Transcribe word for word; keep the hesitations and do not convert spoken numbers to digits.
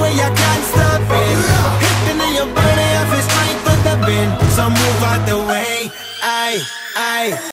way, I can't stop it. Hitting in your body, I feel strength with the bend. So move out the way, I, I